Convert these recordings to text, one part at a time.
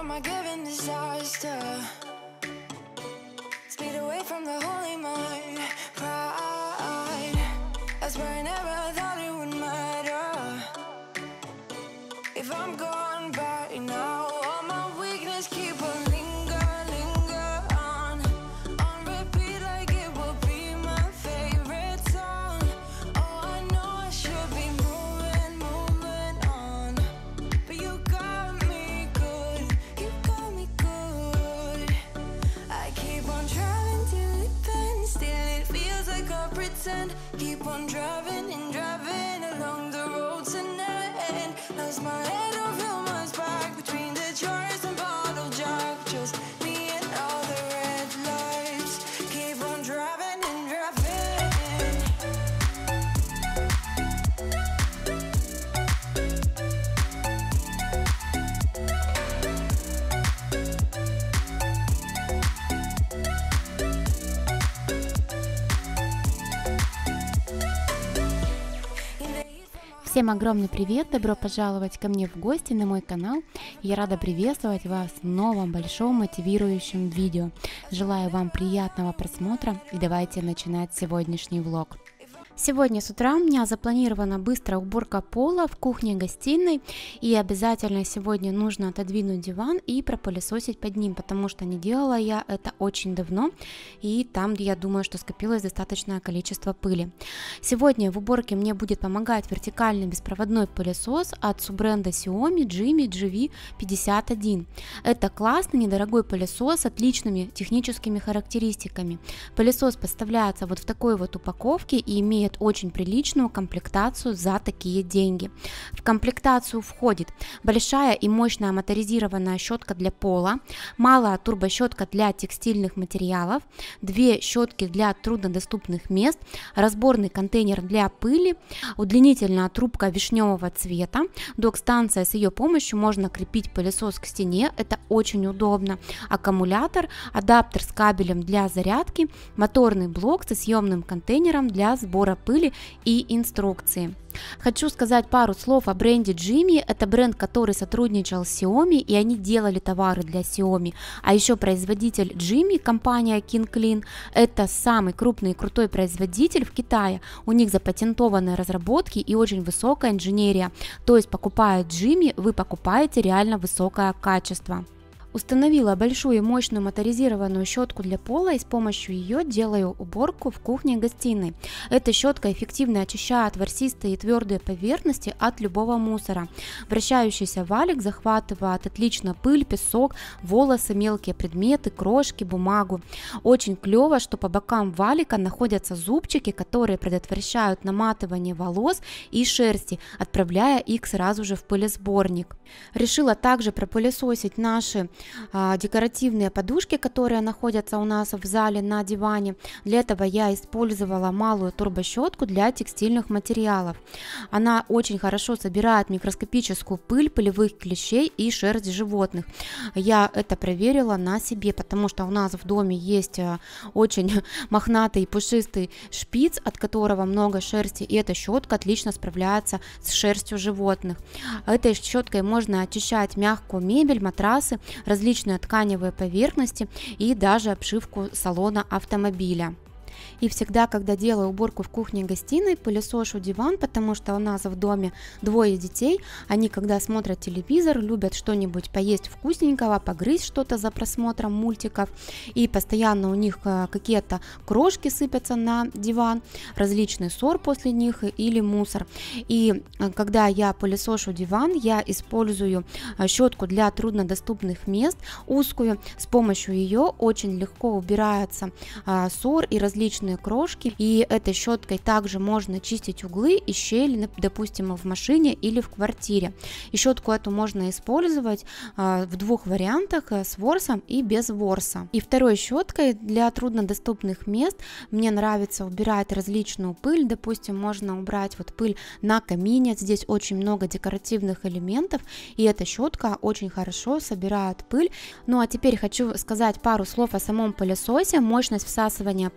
am I giving disaster? Speed away from the holy mind. Pride, I swear I never thought it would matter. If I'm gone by now, all my weakness keep on linger on repeat like it will be my favorite song. Oh, I know I should be moving on, but you got me good, you got me good. I keep on driving till it bends, still it feels like I pretend. Keep on driving and driving along the road tonight. Lost my head over my back between the jars and bottle jack. Just me and all the red lights. Keep on driving and driving. Всем огромный привет! Добро пожаловать ко мне в гости на мой канал. Я рада приветствовать вас в новом большом мотивирующем видео. Желаю вам приятного просмотра и давайте начинать сегодняшний влог. Сегодня с утра у меня запланирована быстрая уборка пола в кухне-гостиной, и обязательно сегодня нужно отодвинуть диван и пропылесосить под ним, потому что не делала я это очень давно, и там, я думаю, что скопилось достаточное количество пыли. Сегодня в уборке мне будет помогать вертикальный беспроводной пылесос от суббренда Xiaomi Jimmy GV51. Это классный недорогой пылесос с отличными техническими характеристиками. Пылесос поставляется вот в такой вот упаковке и имеет очень приличную комплектацию за такие деньги. В комплектацию входит большая и мощная моторизированная щетка для пола, малая турбощетка для текстильных материалов, 2 щетки для труднодоступных мест, разборный контейнер для пыли, удлинительная трубка вишневого цвета, док-станция, с ее помощью можно крепить пылесос к стене, это очень удобно, аккумулятор, адаптер с кабелем для зарядки, моторный блок со съемным контейнером для сбора пыли и инструкции. Хочу сказать пару слов о бренде Jimmy. Это бренд, который сотрудничал с Xiaomi, и они делали товары для Xiaomi. А еще производитель Jimmy, компания King Clean, это самый крупный и крутой производитель в Китае. У них запатентованные разработки и очень высокая инженерия. То есть, покупая Jimmy, вы покупаете реально высокое качество. Установила большую и мощную моторизированную щетку для пола, и с помощью ее делаю уборку в кухне и гостиной. Эта щетка эффективно очищает ворсистые и твердые поверхности от любого мусора. Вращающийся валик захватывает отлично пыль, песок, волосы, мелкие предметы, крошки, бумагу. Очень клево, что по бокам валика находятся зубчики, которые предотвращают наматывание волос и шерсти, отправляя их сразу же в пылесборник. Решила также пропылесосить наши декоративные подушки, которые находятся у нас в зале на диване. Для этого я использовала малую турбощетку для текстильных материалов. Она очень хорошо собирает микроскопическую пыль, пылевых клещей и шерсть животных. Я это проверила на себе, потому что у нас в доме есть очень мохнатый пушистый шпиц, от которого много шерсти, и эта щетка отлично справляется с шерстью животных. Этой щеткой можно очищать мягкую мебель, матрасы, различные тканевые поверхности и даже обшивку салона автомобиля. И всегда, когда делаю уборку в кухне и гостиной, пылесошу диван, потому что у нас в доме 2 детей. Они, когда смотрят телевизор, любят что-нибудь поесть вкусненького, погрызть что-то за просмотром мультиков. И постоянно у них какие-то крошки сыпятся на диван, различный ссор после них или мусор. И когда я пылесошу диван, я использую щетку для труднодоступных мест, узкую. С помощью ее очень легко убирается ссор и различные крошки, и этой щеткой также можно чистить углы и щели, допустим, в машине или в квартире. И щетку эту можно использовать в 2 вариантах: с ворсом и без ворса. И второй щеткой для труднодоступных мест мне нравится убирать различную пыль. Допустим, можно убрать вот пыль на камине, здесь очень много декоративных элементов, и эта щетка очень хорошо собирает пыль. Ну а теперь хочу сказать пару слов о самом пылесосе. Мощность всасывания пылесоса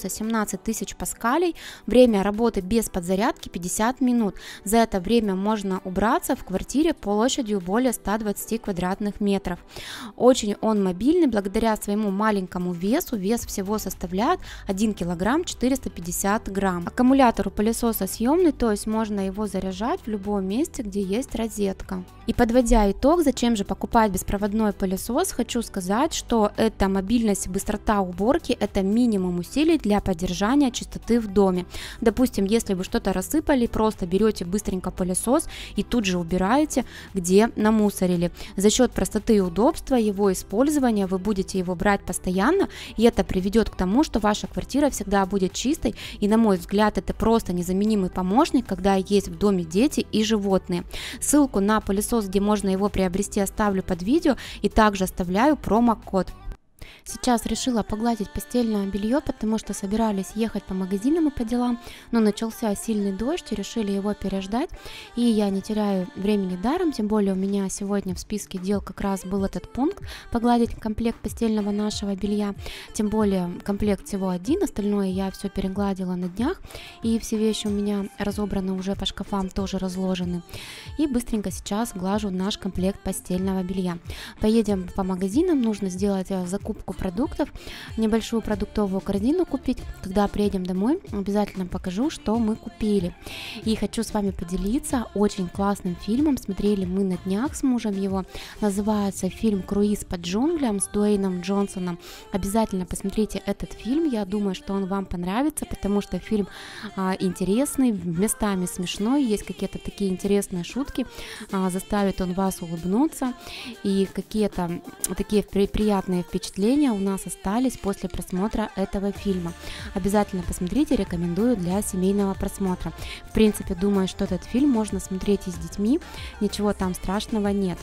пылесоса 17 тысяч паскалей, время работы без подзарядки 50 минут. За это время можно убраться в квартире площадью более 120 квадратных метров. Очень он мобильный, благодаря своему маленькому весу, вес всего составляет 1 килограмм 450 грамм. Аккумулятор у пылесоса съемный, то есть можно его заряжать в любом месте, где есть розетка. И подводя итог, зачем же покупать беспроводной пылесос, хочу сказать, что это мобильность и быстрота уборки, это минимум усилий для поддержания чистоты в доме. Допустим, если вы что-то рассыпали, просто берете быстренько пылесос и тут же убираете, где намусорили. За счет простоты и удобства его использования вы будете его брать постоянно, и это приведет к тому, что ваша квартира всегда будет чистой, и, на мой взгляд, это просто незаменимый помощник, когда есть в доме дети и животные. Ссылку на пылесос, где можно его приобрести, оставлю под видео, и также оставляю промокод. Сейчас решила погладить постельное белье, потому что собирались ехать по магазинам и по делам, но начался сильный дождь и решили его переждать, и я не теряю времени даром, тем более у меня сегодня в списке дел как раз был этот пункт — погладить комплект постельного нашего белья, тем более комплект всего один, остальное я все перегладила на днях, и все вещи у меня разобраны уже по шкафам, тоже разложены, и быстренько сейчас глажу наш комплект постельного белья. Поедем по магазинам, нужно сделать закупку продуктов, небольшую продуктовую корзину купить. Когда приедем домой, обязательно покажу, что мы купили. И хочу с вами поделиться очень классным фильмом. Смотрели мы на днях с мужем его. Называется фильм «Круиз по джунглям» с Дуэйном Джонсоном. Обязательно посмотрите этот фильм. Я думаю, что он вам понравится, потому что фильм интересный, местами смешной, есть какие-то такие интересные шутки, заставит он вас улыбнуться, и какие-то такие приятные впечатления у нас остались после просмотра этого фильма. Обязательно посмотрите, рекомендую для семейного просмотра. В принципе, думаю, что этот фильм можно смотреть и с детьми, ничего там страшного нет.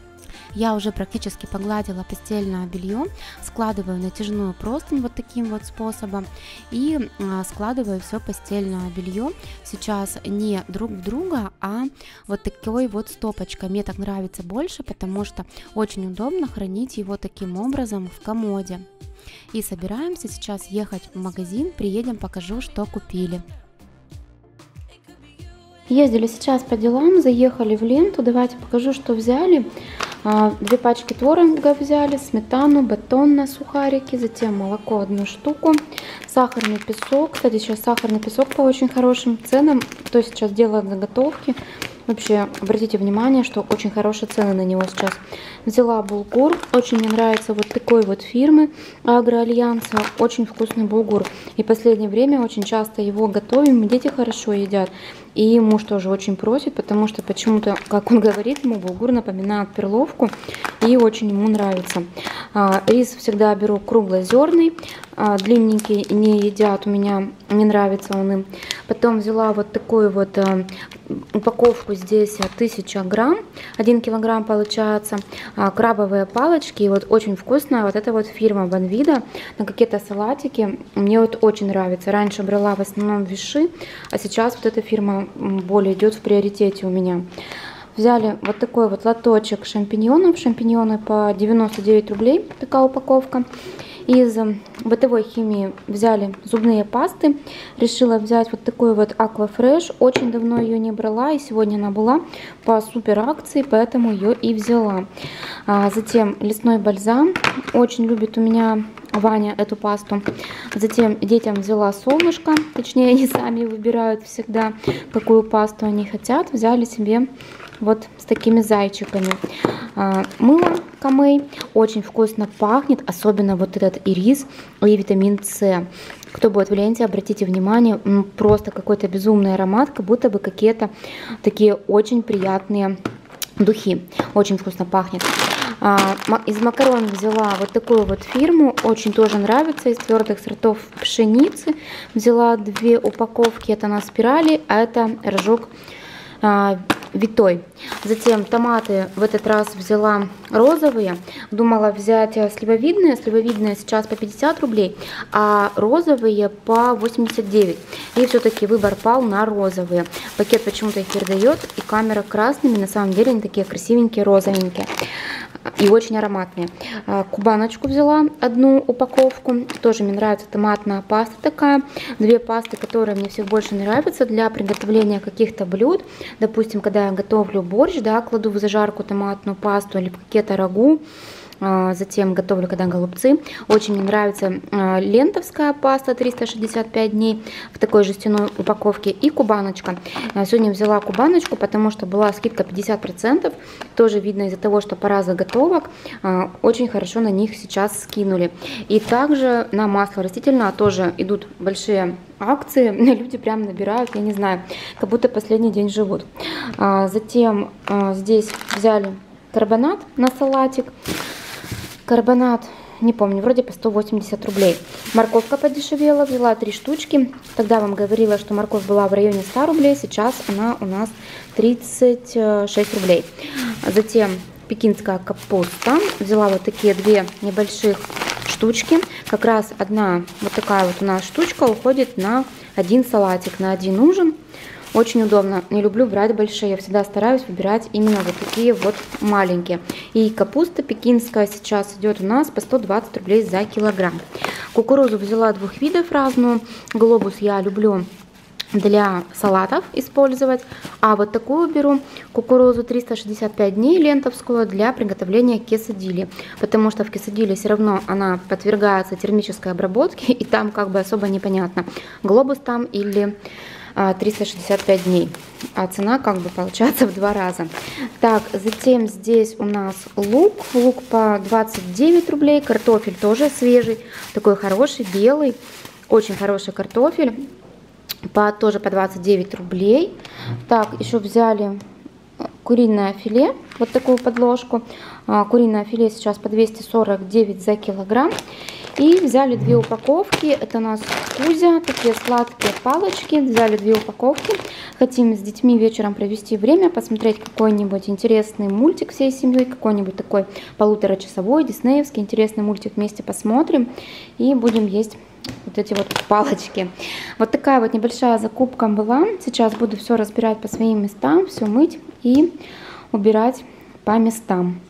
Я уже практически погладила постельное белье, складываю натяжную простынь вот таким вот способом и складываю все постельное белье сейчас не друг в друга, а вот такой вот стопочкой. Мне так нравится больше, потому что очень удобно хранить его таким образом в комоде. И собираемся сейчас ехать в магазин, приедем, покажу, что купили. Ездили сейчас по делам, заехали в ленту, давайте покажу, что взяли. 2 пачки творога взяли, сметану, батон на сухарики, затем молоко 1 штуку, сахарный песок. Кстати, сейчас сахарный песок по очень хорошим ценам, кто сейчас делает заготовки. Вообще, обратите внимание, что очень хорошие цены на него сейчас. Взяла булгур, очень мне нравится вот такой вот фирмы Агроальянса, очень вкусный булгур. И в последнее время очень часто его готовим, дети хорошо едят. И муж тоже очень просит, потому что почему-то, как он говорит, ему булгур напоминает перловку, и очень ему нравится. Рис всегда беру круглозерный, длинненький не едят, у меня не нравится он им. Потом взяла вот такую вот упаковку, здесь 1000 грамм, 1 килограмм получается, крабовые палочки, и вот очень вкусная вот эта вот фирма Банвида, на какие-то салатики, мне вот очень нравится. Раньше брала в основном виши, а сейчас вот эта фирма более идет в приоритете у меня. Взяли вот такой вот лоточек шампиньонов, шампиньоны по 99 рублей, такая упаковка. Из бытовой химии взяли зубные пасты, решила взять вот такой вот Aquafresh, очень давно ее не брала, и сегодня она была по супер акции, поэтому ее и взяла. Затем лесной бальзам, очень любит у меня Ваня эту пасту. Затем детям взяла солнышко, точнее они сами выбирают всегда, какую пасту они хотят. Взяли себе вот с такими зайчиками. Мыло Камей, очень вкусно пахнет, особенно вот этот ирис и витамин С. Кто будет в ленте, обратите внимание, просто какой-то безумный аромат, как будто бы какие-то такие очень приятные духи. Очень вкусно пахнет. Из макарон взяла вот такую вот фирму, очень тоже нравится, из твердых сортов пшеницы. Взяла 2 упаковки, это на спирали, а это рожок витой. Затем томаты в этот раз взяла розовые, думала взять сливовидные, сливовидные сейчас по 50 рублей, а розовые по 89. И все-таки выбор пал на розовые. Пакет почему-то их передает, и камера красными, на самом деле они такие красивенькие, розовенькие. и очень ароматные. Кубаночку взяла, одну упаковку. Тоже мне нравится томатная паста такая. Две пасты, которые мне все больше нравятся для приготовления каких-то блюд. Допустим, когда я готовлю борщ, да, кладу в зажарку томатную пасту или какие-то рагу. Затем готовлю, когда голубцы. Очень мне нравится лентовская паста 365 дней в такой жестяной упаковке и кубаночка. Сегодня взяла кубаночку, потому что была скидка 50%. Тоже видно из-за того, что пора заготовок. Очень хорошо на них сейчас скинули. И также на масло растительное тоже идут большие акции. Люди прям набирают, я не знаю, как будто последний день живут. Затем здесь взяли карбонат на салатик. Карбонат, не помню, вроде по 180 рублей. Морковка подешевела, взяла 3 штучки. Тогда вам говорила, что морковь была в районе 100 рублей, сейчас она у нас 36 рублей. Затем пекинская капуста. Взяла вот такие 2 небольших штучки. Как раз одна вот такая вот у нас штучка уходит на один салатик, на один ужин. Очень удобно. Не люблю брать большие. Я всегда стараюсь выбирать именно вот такие вот маленькие. И капуста пекинская сейчас идет у нас по 120 рублей за килограмм. Кукурузу взяла 2 видов разную. Глобус я люблю для салатов использовать. А вот такую беру кукурузу 365 дней лентовскую для приготовления кесадили. Потому что в кесадиле все равно она подвергается термической обработке. И там как бы особо непонятно, глобус там или 365 дней, а цена как бы получается в 2 раза. Так, затем здесь у нас лук по 29 рублей, картофель тоже свежий, такой хороший, белый, очень хороший картофель, тоже по 29 рублей. Так, еще взяли куриное филе, вот такую подложку. Куриное филе сейчас по 249 за килограмм. И взяли 2 упаковки, это у нас Кузя, такие сладкие палочки, взяли 2 упаковки. Хотим с детьми вечером провести время, посмотреть какой-нибудь интересный мультик всей семьей, какой-нибудь такой 1,5-часовой, диснеевский, интересный мультик вместе посмотрим и будем есть вот эти вот палочки. Вот такая вот небольшая закупка была. Сейчас буду все разбирать по своим местам, все мыть и убирать по местам.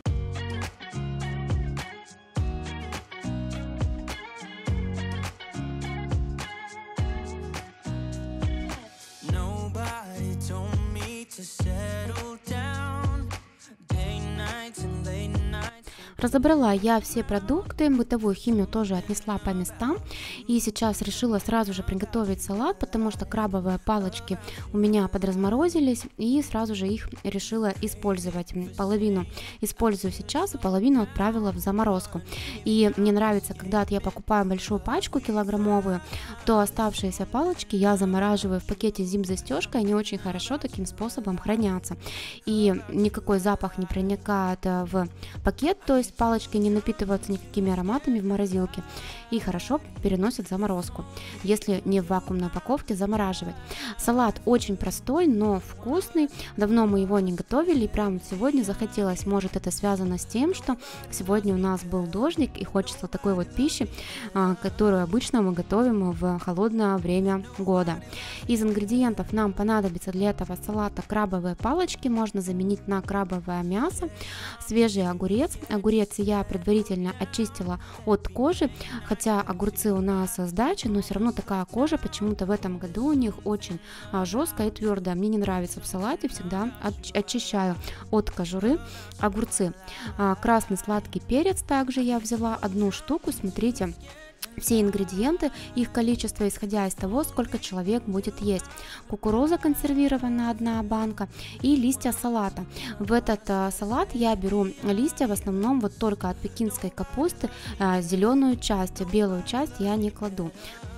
Разобрала я все продукты, бытовую химию тоже отнесла по местам. И сейчас решила сразу же приготовить салат, потому что крабовые палочки у меня подразморозились. И сразу же их решила использовать. Половину использую сейчас, а половину отправила в заморозку. И мне нравится, когда я покупаю большую пачку килограммовую, то оставшиеся палочки я замораживаю в пакете с зип-застежкой. Они очень хорошо таким способом хранятся. И никакой запах не проникает в пакет, то есть палочки не напитываются никакими ароматами в морозилке и хорошо переносят заморозку, если не в вакуумной упаковке замораживать. Салат очень простой, но вкусный. Давно мы его не готовили, и прямо сегодня захотелось. Может, это связано с тем, что сегодня у нас был дождик и хочется такой вот пищи, которую обычно мы готовим в холодное время года. Из ингредиентов нам понадобится для этого салата крабовые палочки, можно заменить на крабовое мясо, свежий огурец. Огурец я предварительно очистила от кожи, хотя огурцы у нас с дачи, но все равно такая кожа почему-то в этом году у них очень жесткая и твердая. Мне не нравится в салате, всегда очищаю от кожуры огурцы. Красный сладкий перец также я взяла 1 штуку, смотрите. Все ингредиенты, их количество, исходя из того, сколько человек будет есть. Кукуруза консервированная 1 банка и листья салата. В этот салат я беру листья в основном вот только от пекинской капусты, зеленую часть, белую часть я не кладу.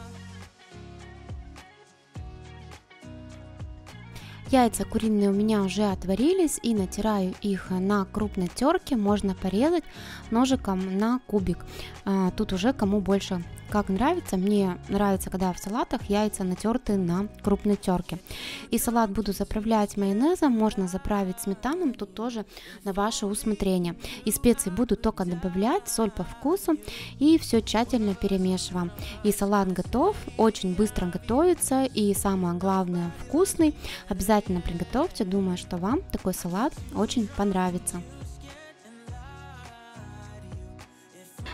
Яйца куриные у меня уже отварились, и натираю их на крупной терке. Можно порезать ножиком на кубик. Тут уже кому больше как нравится. Мне нравится, когда в салатах яйца натерты на крупной терке. И салат буду заправлять майонезом, можно заправить сметаной, тут тоже на ваше усмотрение. И специи буду только добавлять, соль по вкусу, и все тщательно перемешиваем. И салат готов, очень быстро готовится, и самое главное, вкусный. Обязательно приготовьте, думаю, что вам такой салат очень понравится.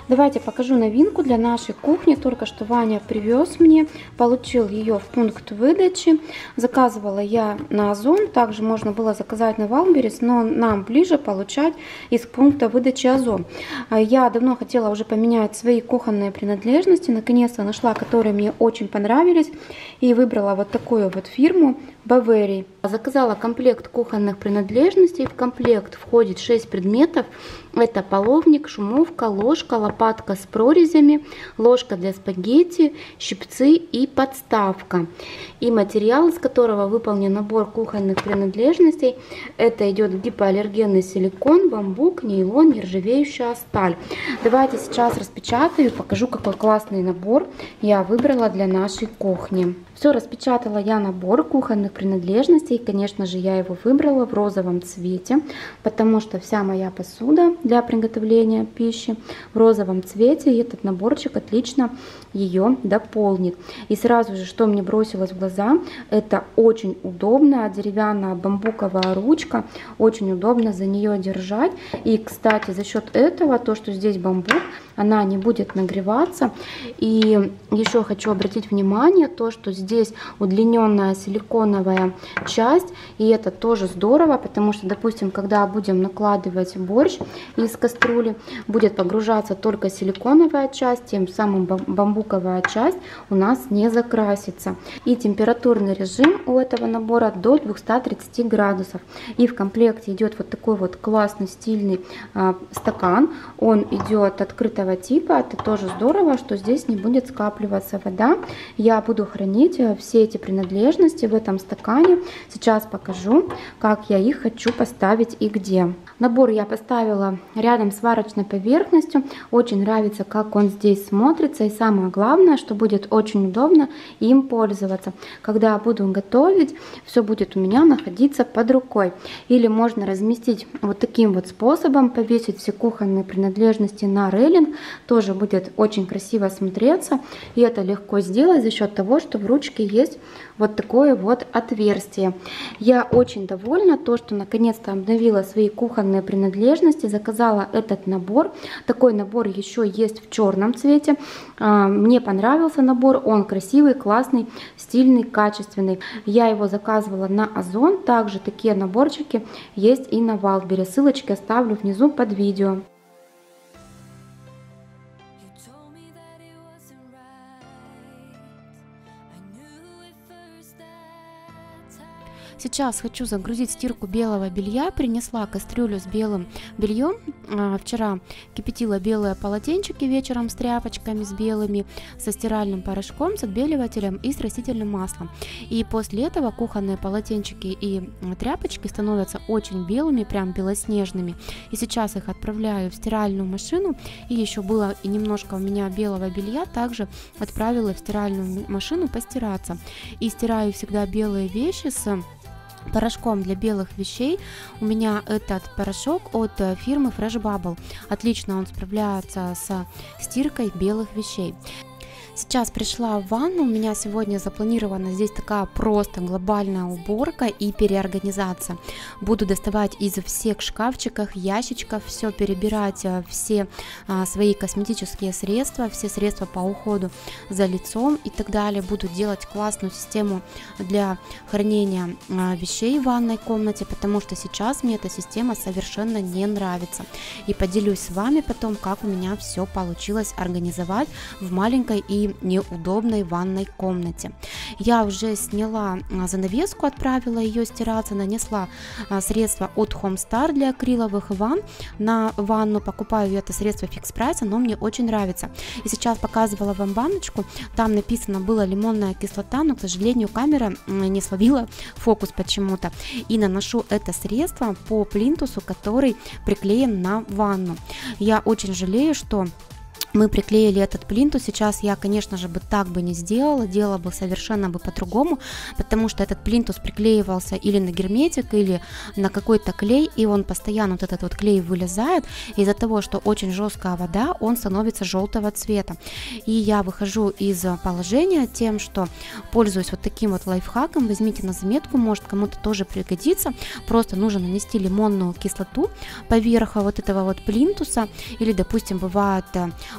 Давайте покажу новинку для нашей кухни. Только что Ваня привез мне, получил ее в пункт выдачи. Заказывала я на Озон, также можно было заказать на Wildberries, но нам ближе получать из пункта выдачи Озон. Я давно хотела уже поменять свои кухонные принадлежности, наконец-то нашла, которые мне очень понравились, и выбрала вот такую вот фирму Bavaria. Заказала комплект кухонных принадлежностей. В комплект входит 6 предметов. Это половник, шумовка, ложка, лопатка с прорезями, ложка для спагетти, щипцы и подставка. И материал, из которого выполнен набор кухонных принадлежностей, это идет гипоаллергенный силикон, бамбук, нейлон, нержавеющая сталь. Давайте сейчас распечатаю и покажу, какой классный набор я выбрала для нашей кухни. Все, распечатала я набор кухонных принадлежностей. Конечно же, я его выбрала в розовом цвете, потому что вся моя посуда для приготовления пищи в розовом цвете, и этот наборчик отлично ее дополнит. И сразу же, что мне бросилось в глаза, это очень удобная деревянная бамбуковая ручка, очень удобно за нее держать. И, кстати, за счет этого, то, что здесь бамбук, она не будет нагреваться. И еще хочу обратить внимание, то, что здесь удлиненная силиконовая часть, и это тоже здорово, потому что, допустим, когда будем накладывать борщ из кастрюли, будет погружаться только силиконовая часть, тем самым бамбуковая часть у нас не закрасится. И температурный режим у этого набора до 230 градусов. И в комплекте идет вот такой вот классный стильный стакан. Он идет открытого типа. Это тоже здорово, что здесь не будет скапливаться вода. Я буду хранить все эти принадлежности в этом стакане. Сейчас покажу, как я их хочу поставить и где. Набор я поставила рядом с варочной поверхностью. Очень нравится, как он здесь смотрится. И самое главное, что будет очень удобно им пользоваться. Когда буду готовить, все будет у меня находиться под рукой. Или можно разместить вот таким вот способом, повесить все кухонные принадлежности на рейлинг. Тоже будет очень красиво смотреться. И это легко сделать за счет того, что в ручке есть вот такое вот отверстие. Я очень довольна, то, что наконец-то обновила свои кухонные принадлежности, заказала этот набор. Такой набор еще есть в черном цвете. Мне понравился набор, он красивый, классный, стильный, качественный. Я его заказывала на Озон, также такие наборчики есть и на Wildberries. Ссылочки оставлю внизу под видео. Сейчас хочу загрузить стирку белого белья. Принесла кастрюлю с белым бельем. Вчера кипятила белые полотенчики вечером с тряпочками, с белыми, со стиральным порошком, с отбеливателем и с растительным маслом. И после этого кухонные полотенчики и тряпочки становятся очень белыми, прям белоснежными. И сейчас их отправляю в стиральную машину. И еще было и немножко у меня белого белья, также отправила в стиральную машину постираться. И стираю всегда белые вещи с порошком для белых вещей. У меня этот порошок от фирмы Fresh Bubble. Отлично он справляется с стиркой белых вещей. Сейчас пришла в ванну, у меня сегодня запланирована здесь такая просто глобальная уборка и переорганизация. Буду доставать из всех шкафчиков, ящичков, все перебирать, все свои косметические средства, все средства по уходу за лицом и так далее. Буду делать классную систему для хранения вещей в ванной комнате, потому что сейчас мне эта система совершенно не нравится. И поделюсь с вами потом, как у меня все получилось организовать в маленькой и неудобной ванной комнате. Я уже сняла занавеску, отправила ее стираться, нанесла средство от Homestar для акриловых ванн на ванну. Покупаю это средство фикс прайс, оно мне очень нравится. И сейчас показывала вам баночку, там написано было лимонная кислота, но, к сожалению, камера не словила фокус почему-то. И наношу это средство по плинтусу, который приклеен на ванну. Я очень жалею, что мы приклеили этот плинтус. Сейчас я, конечно же, так бы не сделала, делала бы совершенно по-другому, потому что этот плинтус приклеивался или на герметик, или на какой-то клей, и он постоянно, вот этот вот клей вылезает. Из-за того, что очень жесткая вода, он становится желтого цвета. И я выхожу из положения тем, что пользуюсь вот таким вот лайфхаком. Возьмите на заметку, может кому-то тоже пригодится. Просто нужно нанести лимонную кислоту поверх вот этого вот плинтуса, или, допустим, бывает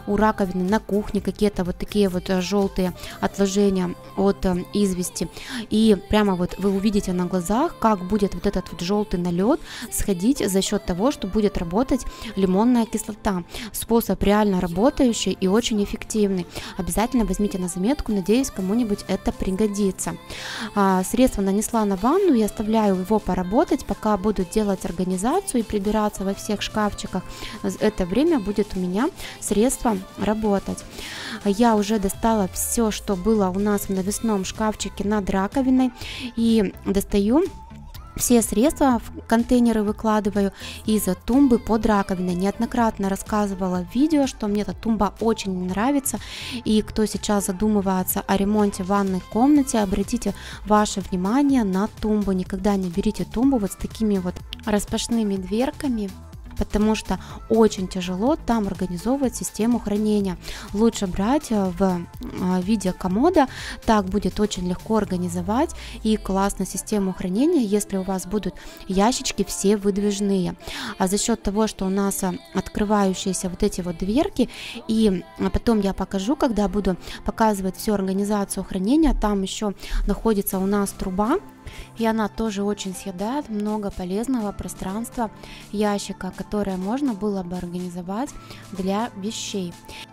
у раковины на кухне какие-то вот такие вот желтые отложения от извести. И прямо вот вы увидите на глазах, как будет вот этот вот желтый налет сходить за счет того, что будет работать лимонная кислота. Способ реально работающий и очень эффективный. Обязательно возьмите на заметку, надеюсь, кому-нибудь это пригодится. Средство нанесла на ванну и оставляю его поработать, пока буду делать организацию и прибираться во всех шкафчиках. Это время будет у меня средство работать. Я уже достала все, что было у нас в навесном шкафчике над раковиной, и достаю все средства в контейнеры, выкладываю из тумбы под раковиной. Неоднократно рассказывала в видео, что мне эта тумба очень нравится, и кто сейчас задумывается о ремонте в ванной комнате, обратите ваше внимание на тумбу. Никогда не берите тумбу вот с такими вот распашными дверками, потому что очень тяжело там организовывать систему хранения. Лучше брать в виде комода, так будет очень легко организовать и классно систему хранения, если у вас будут ящички все выдвижные. А за счет того, что у нас открывающиеся вот эти вот дверки, и потом я покажу, когда буду показывать всю организацию хранения, там еще находится у нас труба, и она тоже очень съедает много полезного пространства ящика, которое можно было бы организовать для вещей.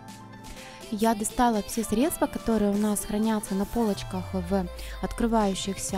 Я достала все средства, которые у нас хранятся на полочках в открывающихся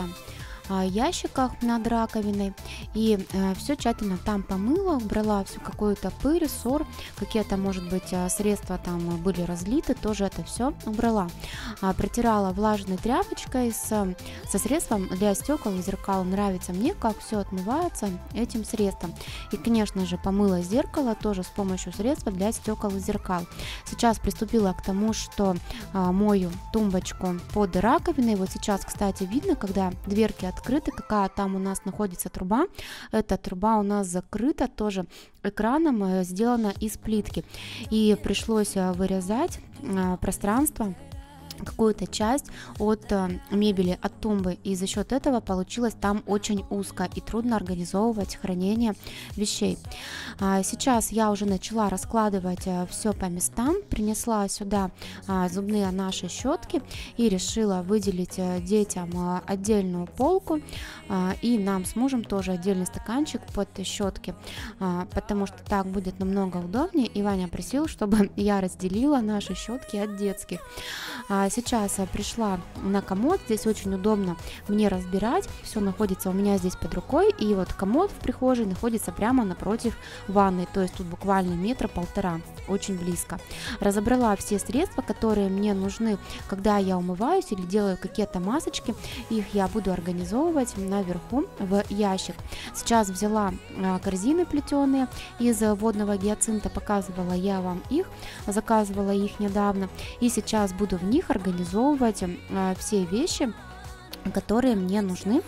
ящиках над раковиной, и все тщательно там помыла, убрала всю какую-то пыль, ссор, какие-то, может быть, средства там были разлиты, тоже это все убрала. Протирала влажной тряпочкой со средством для стекол и зеркал. Нравится мне, как все отмывается этим средством. И, конечно же, помыла зеркало тоже с помощью средства для стекол и зеркал. Сейчас приступила к тому, что мою тумбочку под раковиной. Вот сейчас, кстати, видно, когда дверки открыты, какая там у нас находится труба. Эта труба у нас закрыта тоже экраном, сделана из плитки. И пришлось вырезать пространство, какую-то часть от мебели, от тумбы, и за счет этого получилось там очень узко и трудно организовывать хранение вещей. Сейчас я уже начала раскладывать все по местам, принесла сюда зубные наши щетки и решила выделить детям отдельную полку, и нам с мужем тоже отдельный стаканчик под щетки, потому что так будет намного удобнее, и Ваня просил, чтобы я разделила наши щетки от детских. Сейчас пришла на комод, здесь очень удобно мне разбирать, все находится у меня здесь под рукой, и вот комод в прихожей находится прямо напротив ванной, то есть тут буквально 1,5 метра, очень близко. Разобрала все средства, которые мне нужны, когда я умываюсь или делаю какие-то масочки, их я буду организовывать наверху в ящик. Сейчас взяла корзины плетеные из водного гиацинта, показывала я вам их, заказывала их недавно, и сейчас буду в них организовывать все вещи, которые мне нужны,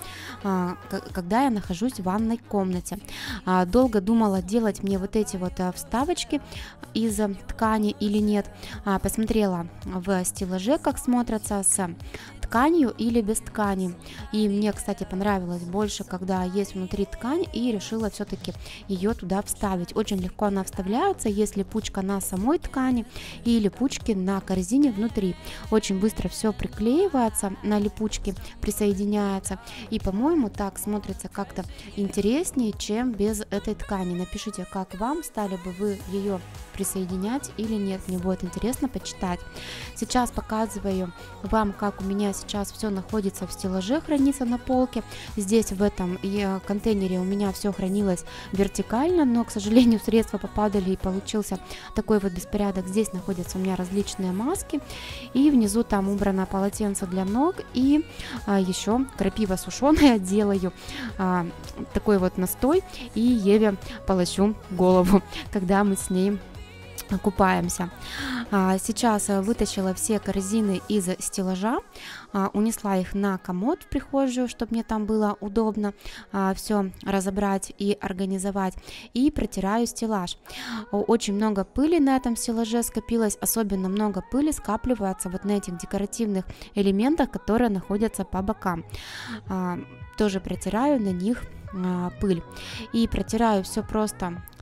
когда я нахожусь в ванной комнате. Долго думала, делать мне вот эти вот вставочки из ткани или нет. Посмотрела в стеллаже, как смотрятся с тканью или без ткани. И мне, кстати, понравилось больше, когда есть внутри ткань, и решила все-таки ее туда вставить. Очень легко она вставляется, если пучка на самой ткани или пучки на корзине внутри. Очень быстро все приклеивается на липучки, присоединяется. И, по-моему, так смотрится как-то интереснее, чем без этой ткани. Напишите, как вам, стали бы вы ее присоединять или нет, мне будет интересно почитать. Сейчас показываю вам, как у меня сейчас все находится в стеллаже, хранится на полке. Здесь в этом контейнере у меня все хранилось вертикально, но, к сожалению, средства попадали и получился такой вот беспорядок. Здесь находятся у меня различные маски, и внизу там убрано полотенце для ног, и еще крапива сушеная, делаю такой вот настой, и Еве полощу голову, когда мы с ней купаемся. Сейчас вытащила все корзины из стеллажа, унесла их на комод в прихожую, чтобы мне там было удобно все разобрать и организовать, и протираю стеллаж. Очень много пыли на этом стеллаже скопилось, особенно много пыли скапливается вот на этих декоративных элементах, которые находятся по бокам. Тоже протираю на них пыль, и протираю все просто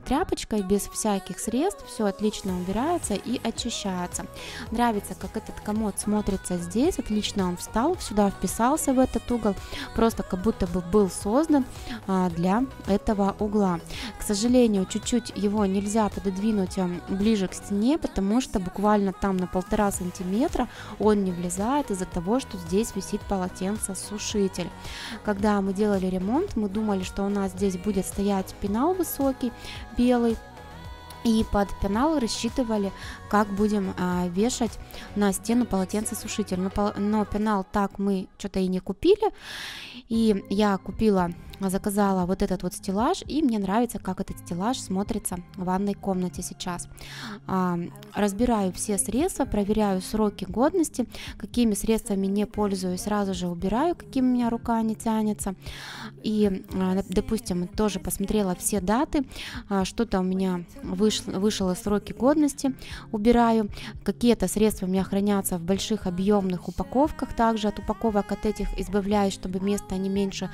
тряпочкой, без всяких средств, все отлично убирается и очищается. Нравится, как этот комод смотрится здесь, отлично он встал, сюда вписался в этот угол, просто как будто бы был создан для этого угла. К сожалению, чуть-чуть его нельзя пододвинуть ближе к стене, потому что буквально там на 1,5 сантиметра он не влезает из-за того, что здесь висит полотенцесушитель. Когда мы делали ремонт, мы думали, что у нас здесь будет стоять пенал высокий, белый, и под пенал рассчитывали, как будем вешать на стену полотенцесушитель. Но пенал так мы что-то и не купили. И я заказала вот этот вот стеллаж, и мне нравится, как этот стеллаж смотрится в ванной комнате сейчас. Разбираю все средства, проверяю сроки годности, какими средствами не пользуюсь, сразу же убираю, каким у меня рука не тянется. И, допустим, тоже посмотрела все даты, что-то у меня вышло сроки годности, убираю. Какие-то средства у меня хранятся в больших объемных упаковках, также от упаковок от этих избавляюсь, чтобы место они меньше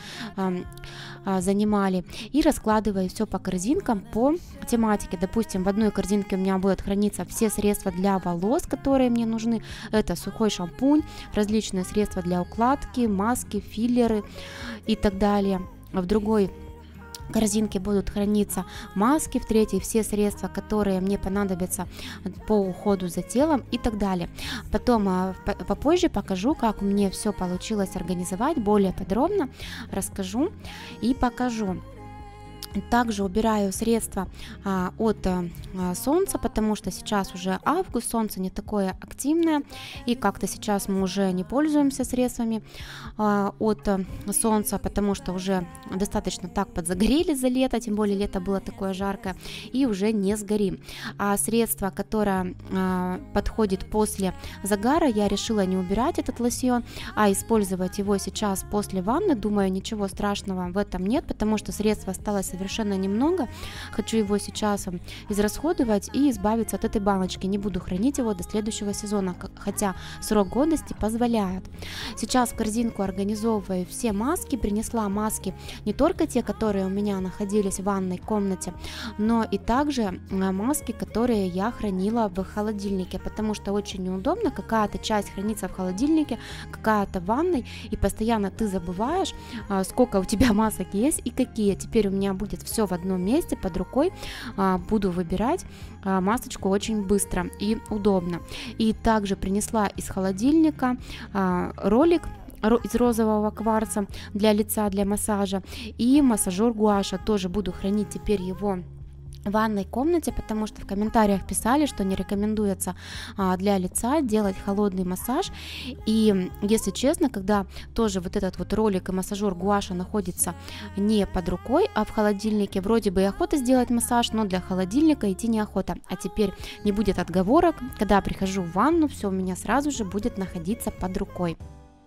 занимали, и раскладываю все по корзинкам по тематике. Допустим, в одной корзинке у меня будут храниться все средства для волос, которые мне нужны. Это сухой шампунь, различные средства для укладки, маски, филлеры и так далее. В другой корзинке будут храниться маски, в третьей все средства, которые мне понадобятся по уходу за телом и так далее. Потом попозже покажу, как мне все получилось организовать, более подробно расскажу и покажу. Также убираю средства от солнца, потому что сейчас уже август, солнце не такое активное, и как-то сейчас мы уже не пользуемся средствами от солнца, потому что уже достаточно так подзагорели за лето, тем более лето было такое жаркое, и уже не сгорим. А средство, которое подходит после загара, я решила не убирать этот лосьон, а использовать его сейчас после ванны. Думаю, ничего страшного в этом нет, потому что средства осталось совершенно немного. Хочу его сейчас израсходовать и избавиться от этой баночки. Не буду хранить его до следующего сезона, хотя срок годности позволяет. Сейчас в корзинку организовываю все маски. Принесла маски не только те, которые у меня находились в ванной комнате, но и также маски, которые я хранила в холодильнике, потому что очень неудобно, какая-то часть хранится в холодильнике, какая-то в ванной, и постоянно ты забываешь, сколько у тебя масок есть и какие. Теперь у меня будет все в одном месте под рукой, буду выбирать масочку очень быстро и удобно. И также принесла из холодильника ролик из розового кварца для лица, для массажа, и массажер гуаша. Тоже буду хранить теперь его в ванной комнате, потому что в комментариях писали, что не рекомендуется для лица делать холодный массаж. И если честно, когда тоже вот этот вот ролик и массажер гуаша находится не под рукой, а в холодильнике, вроде бы и охота сделать массаж, но для холодильника идти неохота. А теперь не будет отговорок, когда прихожу в ванну, все у меня сразу же будет находиться под рукой.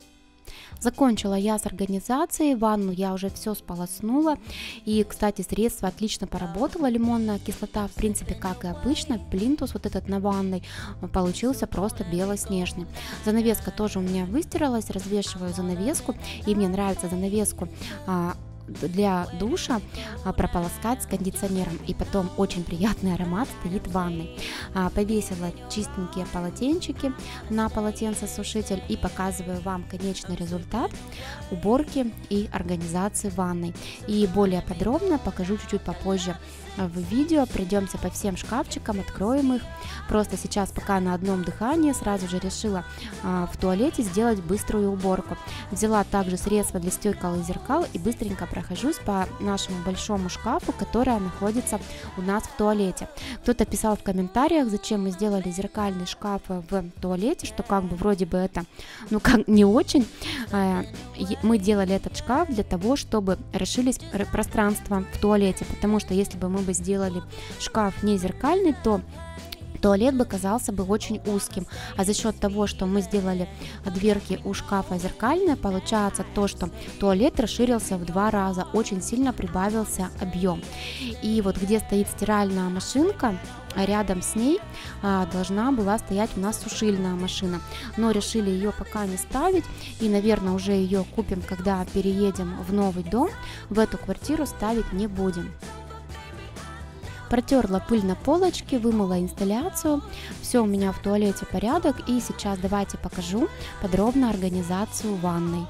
Закончила я с организацией, ванну я уже все сполоснула, и, кстати, средство отлично поработало, лимонная кислота, в принципе, как и обычно, плинтус вот этот на ванной получился просто белоснежный. Занавеска тоже у меня выстиралась, развешиваю занавеску, и мне нравится занавеску для душа прополоскать с кондиционером, и потом очень приятный аромат стоит в ванной. Повесила чистенькие полотенчики на полотенцесушитель и показываю вам конечный результат уборки и организации ванной. И более подробно покажу чуть-чуть попозже в видео. Пройдемся по всем шкафчикам, откроем их. Просто сейчас пока на одном дыхании, сразу же решила в туалете сделать быструю уборку. Взяла также средства для стекол и зеркал и быстренько прохожусь по нашему большому шкафу, который находится у нас в туалете. Кто-то писал в комментариях, зачем мы сделали зеркальный шкаф в туалете, что как бы вроде бы это, ну как не очень. Мы делали этот шкаф для того, чтобы расширить пространство в туалете, потому что если бы мы бы сделали шкаф не зеркальный, то туалет бы казался бы очень узким, а за счет того, что мы сделали дверки у шкафа зеркальные, получается то, что туалет расширился в 2 раза, очень сильно прибавился объем. И вот где стоит стиральная машинка, рядом с ней должна была стоять у нас сушильная машина, но решили ее пока не ставить, и, наверное, уже ее купим, когда переедем в новый дом, в эту квартиру ставить не будем. Протерла пыль на полочке, вымыла инсталляцию. Все у меня в туалете порядок. И сейчас давайте покажу подробно организацию ванной.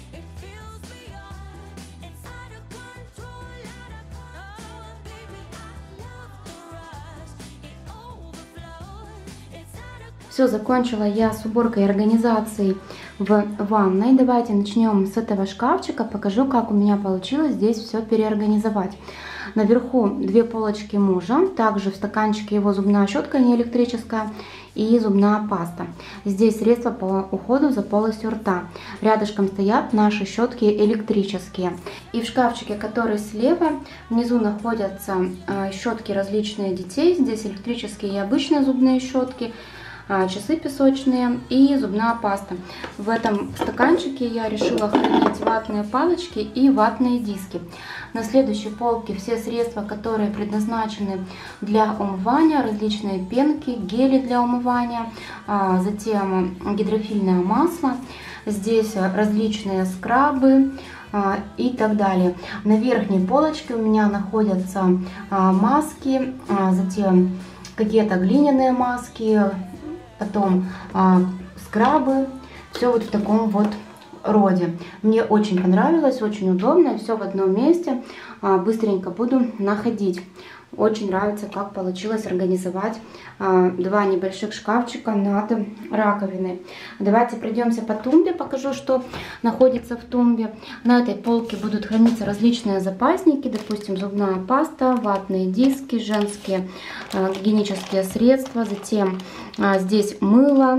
Все, закончила я с уборкой и организацией в ванной. Давайте начнем с этого шкафчика. Покажу, как у меня получилось здесь все переорганизовать. Наверху две полочки мужа. Также в стаканчике его зубная щетка не электрическая и зубная паста. Здесь средства по уходу за полостью рта. Рядышком стоят наши щетки электрические. И в шкафчике, который слева, внизу находятся щетки различные детей. Здесь электрические и обычные зубные щетки, часы песочные и зубная паста. В этом стаканчике я решила хранить ватные палочки и ватные диски. На следующей полке все средства, которые предназначены для умывания, различные пенки, гели для умывания, затем гидрофильное масло. Здесь различные скрабы и так далее. На верхней полочке у меня находятся маски, затем какие-то глиняные маски, потом скрабы, все вот в таком вот роде. Мне очень понравилось, очень удобно, все в одном месте. Быстренько буду находить. Очень нравится, как получилось организовать два небольших шкафчика над раковиной. Давайте пройдемся по тумбе, покажу, что находится в тумбе. На этой полке будут храниться различные запасники, допустим, зубная паста, ватные диски, женские гигиенические средства, затем здесь мыло,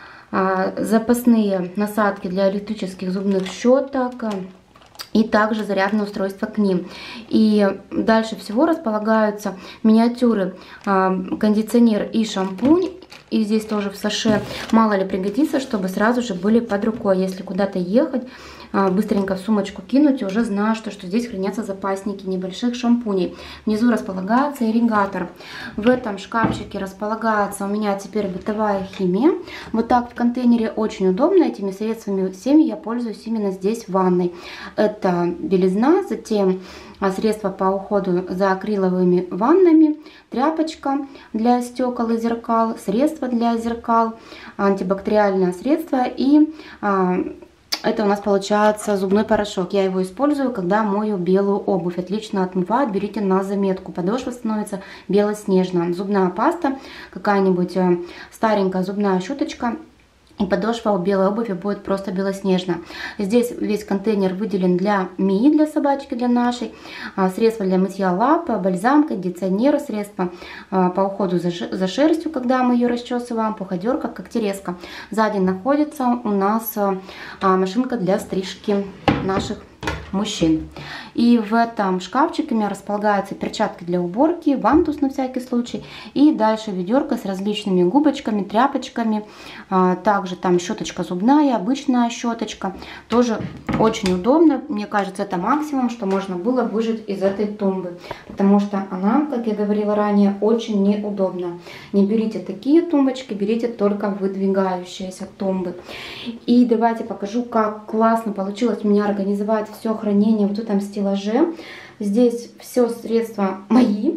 запасные насадки для электрических зубных щеток и также зарядное устройство к ним. И дальше всего располагаются миниатюры, кондиционер и шампунь. И здесь тоже в саше, мало ли пригодится, чтобы сразу же были под рукой. Если куда-то ехать, быстренько в сумочку кинуть, и уже знаю, что здесь хранятся запасники небольших шампуней. Внизу располагается ирригатор. В этом шкафчике располагается у меня теперь бытовая химия. Вот так в контейнере очень удобно. Этими средствами всеми я пользуюсь именно здесь в ванной. Это белизна, затем средства по уходу за акриловыми ваннами, тряпочка для стекол и зеркал, средства для зеркал, антибактериальное средство и это у нас получается зубной порошок. Я его использую, когда мою белую обувь. Отлично отмывает, берите на заметку. Подошва становится белоснежная. Зубная паста, какая-нибудь старенькая зубная щеточка. И подошва у белой обуви будет просто белоснежная. Здесь весь контейнер выделен для Мии, для собачки, для нашей. Средства для мытья лап, бальзам, кондиционер, средства по уходу за шерстью, когда мы ее расчесываем, пуходерка, когтерезка. Сзади находится у нас машинка для стрижки наших мужчин. И в этом шкафчике у меня располагаются перчатки для уборки, вантус на всякий случай. И дальше ведерко с различными губочками, тряпочками. Также там щеточка зубная, обычная щеточка. Тоже очень удобно. Мне кажется, это максимум, что можно было выжать из этой тумбы. Потому что она, как я говорила ранее, очень неудобна. Не берите такие тумбочки, берите только выдвигающиеся тумбы. И давайте покажу, как классно получилось у меня организовать все хранение вот в этом стеллаже. Здесь все средства мои.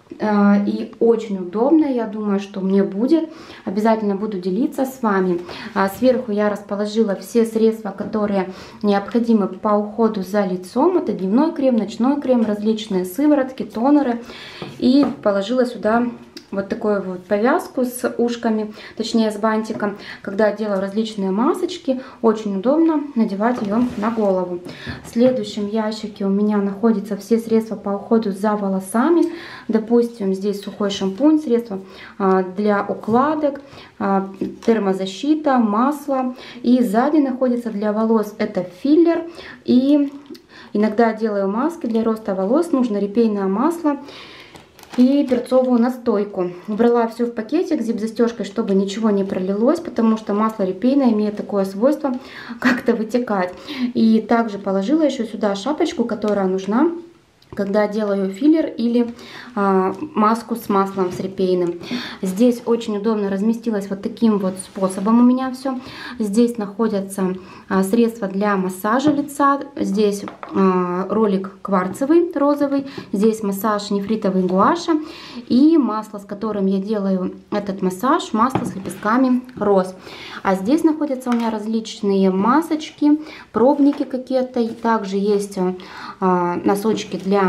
И очень удобно, я думаю, что мне будет. Обязательно буду делиться с вами. Сверху я расположила все средства, которые необходимы по уходу за лицом. Это дневной крем, ночной крем, различные сыворотки, тонеры. И положила сюда вот такую вот повязку с ушками, точнее с бантиком. Когда делаю различные масочки, очень удобно надевать ее на голову. В следующем ящике у меня находятся все средства по уходу за волосами. Допустим, здесь сухой шампунь, средства для укладок, термозащита, масло. И сзади находится для волос это филлер. И иногда делаю маски для роста волос, нужно репейное масло и перцовую настойку. Убрала все в пакетик зип-застежкой, чтобы ничего не пролилось, потому что масло репейное имеет такое свойство как-то вытекать. И также положила еще сюда шапочку, которая нужна когда делаю филлер или маску с маслом с репейным. Здесь очень удобно разместилось вот таким вот способом у меня все. Здесь находятся средства для массажа лица. Здесь ролик кварцевый розовый. Здесь массаж нефритовый гуаша. И масло, с которым я делаю этот массаж, масло с лепестками роз. А здесь находятся у меня различные масочки, пробники какие-то. Также есть носочки для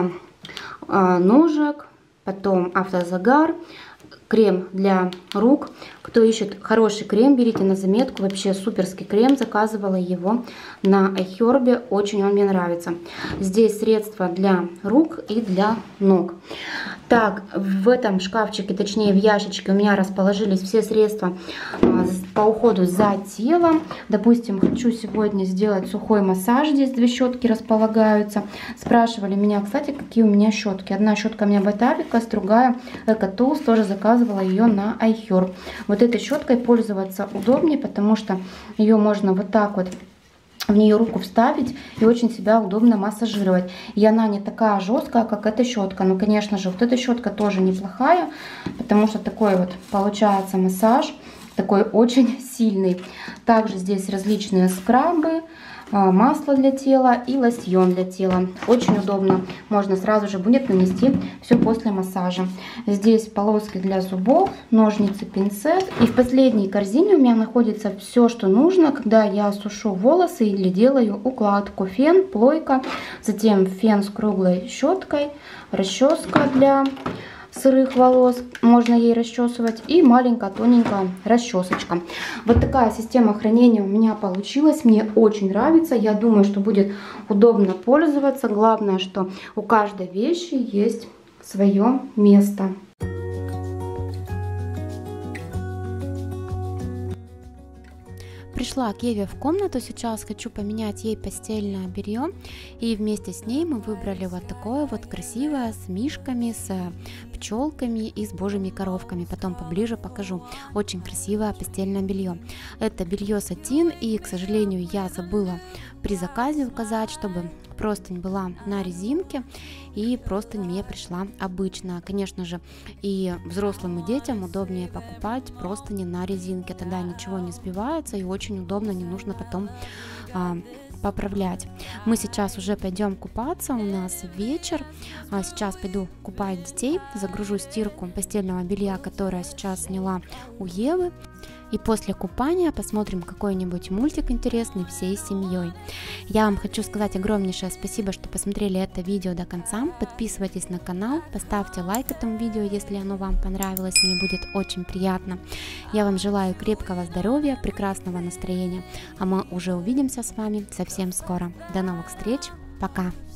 ножек, потом автозагар, крем для рук. Кто ищет хороший крем, берите на заметку. Вообще суперский крем, заказывала его на iHerb, очень он мне нравится. Здесь средства для рук и для ног. Так, в этом шкафчике, точнее в ящичке у меня расположились все средства по уходу за телом. Допустим, хочу сегодня сделать сухой массаж, здесь 2 щетки располагаются. Спрашивали меня, кстати, какие у меня щетки. Одна щетка у меня Ботавика, другая Eco-Tools, тоже заказывала ее на iHerb. Вот этой щеткой пользоваться удобнее, потому что ее можно вот так вот в нее руку вставить и очень себя удобно массажировать. И она не такая жесткая, как эта щетка. Но, конечно же, вот эта щетка тоже неплохая, потому что такой вот получается массаж, такой очень сильный. Также здесь различные скрабы, масло для тела и лосьон для тела. Очень удобно. Можно сразу же будет нанести все после массажа. Здесь полоски для зубов, ножницы, пинцет. И в последней корзине у меня находится все, что нужно, когда я сушу волосы или делаю укладку. Фен, плойка, затем фен с круглой щеткой, расческа для сырых волос, можно ей расчесывать, и маленькая тоненькая расчесочка. Вот такая система хранения у меня получилась, мне очень нравится, я думаю, что будет удобно пользоваться. Главное, что у каждой вещи есть свое место. Пришла к Еве в комнату, сейчас хочу поменять ей постельное белье, и вместе с ней мы выбрали вот такое вот красивое, с мишками, с пчелками и с божьими коровками. Потом поближе покажу. Очень красивое постельное белье. Это белье сатин, и, к сожалению, я забыла при заказе указать, чтобы простынь была на резинке, и простынь мне пришла обычная. Конечно же, и взрослым, и детям удобнее покупать простыни на резинке, тогда ничего не сбивается и очень удобно, не нужно потом поправлять. Мы сейчас уже пойдем купаться, у нас вечер. Сейчас пойду купать детей, загружу стирку постельного белья, которое сейчас сняла у Евы. И после купания посмотрим какой-нибудь мультик интересный всей семьей. Я вам хочу сказать огромнейшее спасибо, что посмотрели это видео до конца. Подписывайтесь на канал, поставьте лайк этому видео, если оно вам понравилось, мне будет очень приятно. Я вам желаю крепкого здоровья, прекрасного настроения, а мы уже увидимся с вами совсем скоро. До новых встреч, пока!